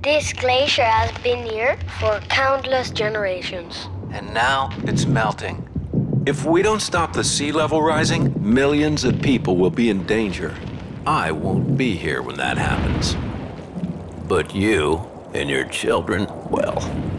This glacier has been here for countless generations. And now it's melting. If we don't stop the sea level rising, millions of people will be in danger. I won't be here when that happens. But you and your children, well,